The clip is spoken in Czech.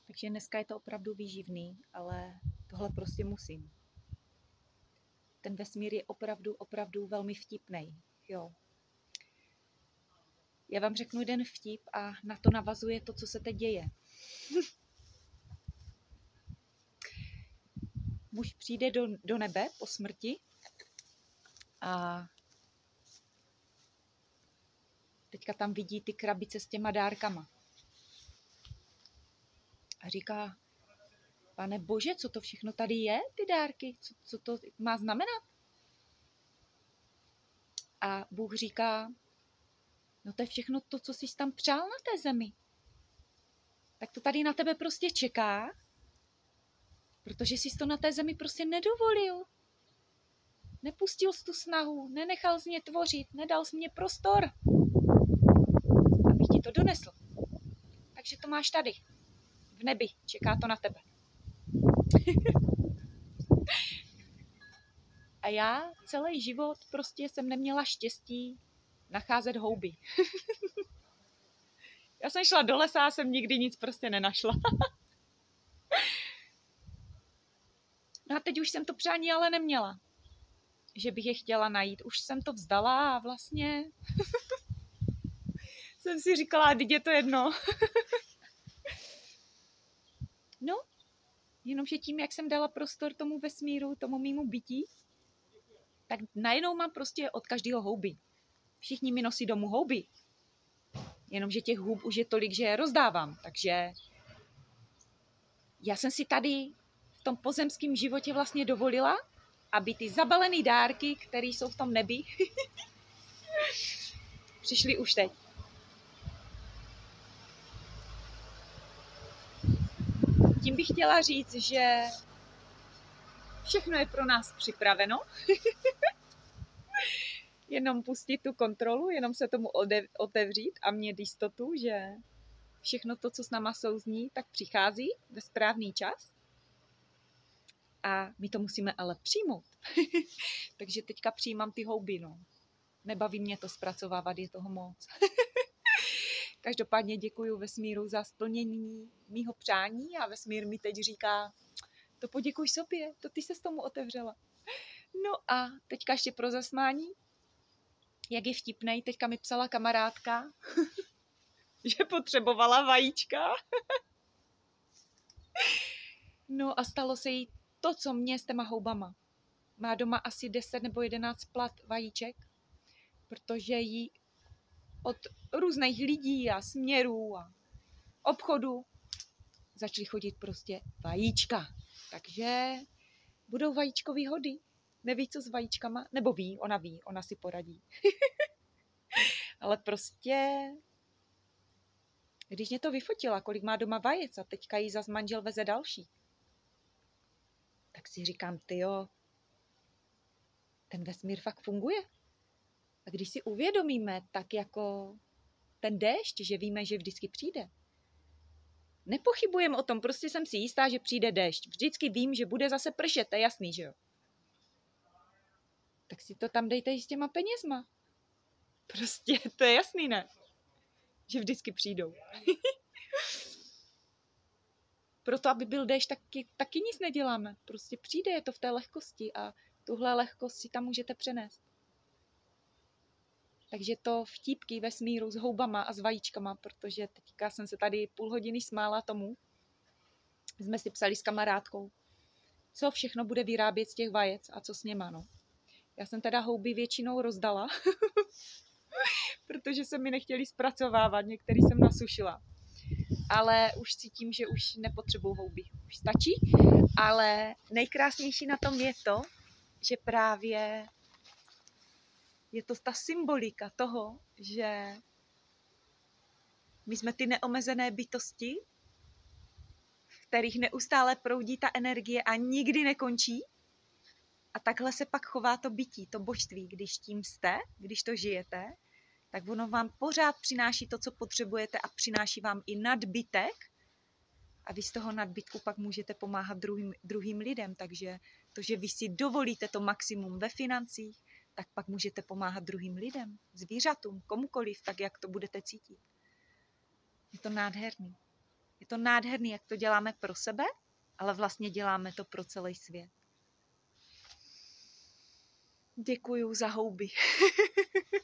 Takže dneska je to opravdu výživný, ale tohle prostě musím. Ten vesmír je opravdu velmi vtipnej. Jo. Já vám řeknu jeden vtip a na to navazuje to, co se teď děje. Muž přijde do nebe po smrti a teďka tam vidí ty krabice s těma dárkama. A říká, Pane Bože, co to všechno tady je, ty dárky? Co to má znamenat? A Bůh říká, no to je všechno to, co jsi tam přál na té zemi. Tak to tady na tebe prostě čeká, protože jsi to na té zemi prostě nedovolil. Nepustil jsi tu snahu, nenechal jsi mě tvořit, nedal jsi mě prostor, abych ti to donesl. Takže to máš tady, v nebi, čeká to na tebe. A já celý život prostě jsem neměla štěstí nacházet houby. Já jsem šla do lesa a jsem nikdy nic prostě nenašla. No a teď už jsem to přání ale neměla, že bych je chtěla najít. Už jsem to vzdala a vlastně jsem si říkala, teď je to jedno. No, jenomže tím, jak jsem dala prostor tomu vesmíru, tomu mému bytí, tak najednou mám prostě od každého houby. Všichni mi nosí domů houby. Jenomže těch hub už je tolik, že je rozdávám. Takže já jsem si tady v tom pozemském životě vlastně dovolila, aby ty zabalené dárky, které jsou v tom nebi, přišly už teď. Tím bych chtěla říct, že všechno je pro nás připraveno. Jenom pustit tu kontrolu, jenom se tomu otevřít a mít jistotu, že všechno to, co s náma souzní, tak přichází ve správný čas. A my to musíme ale přijmout. Takže teďka přijímám ty houby, no. Nebaví mě to zpracovávat, je toho moc. Každopádně děkuji vesmíru za splnění mýho přání a vesmír mi teď říká, to poděkuj sobě, to ty se s tomu otevřela. No a teďka ještě pro zasmání, jak je vtipnej, teďka mi psala kamarádka, že potřebovala vajíčka. No a stalo se jí to, co mě s těma houbama. Má doma asi 10 nebo 11 plat vajíček, protože jí od různých lidí a směrů a obchodů začaly chodit prostě vajíčka. Takže budou vajíčkový hody. Neví, co s vajíčkama? Nebo ví, ona si poradí. Ale prostě, když mě to vyfotila, kolik má doma vajec a teďka jí zas manžel veze další, tak si říkám, tyjo, ten vesmír fakt funguje. A když si uvědomíme, tak jako ten déšť, že víme, že vždycky přijde. Nepochybujeme o tom, prostě jsem si jistá, že přijde déšť. Vždycky vím, že bude zase pršet, to je jasný, že jo? Tak si to tam dejte i s těma penězma. Prostě to je jasný, ne? Že vždycky přijdou. Proto, aby byl déšť, taky nic neděláme. Prostě přijde, je to v té lehkosti a tuhle lehkost si tam můžete přenést. Takže to vtípky vesmíru s houbama a s vajíčkama, protože teďka jsem se tady půl hodiny smála tomu. Jsme si psali s kamarádkou, co všechno bude vyrábět z těch vajec a co s něma, no. Já jsem teda houby většinou rozdala, protože se mi nechtěli zpracovávat, některý jsem nasušila. Ale už cítím, že už nepotřebuju houby, už stačí. Ale nejkrásnější na tom je to, že právě je to ta symbolika toho, že my jsme ty neomezené bytosti, v kterých neustále proudí ta energie a nikdy nekončí. A takhle se pak chová to bytí, to božství, když tím jste, když to žijete, tak ono vám pořád přináší to, co potřebujete a přináší vám i nadbytek. A vy z toho nadbytku pak můžete pomáhat druhým lidem. Takže to, že vy si dovolíte to maximum ve financích, tak pak můžete pomáhat druhým lidem, zvířatům, komukoliv, tak jak to budete cítit. Je to nádherný. Je to nádherný, jak to děláme pro sebe, ale vlastně děláme to pro celý svět. Děkuju za houby.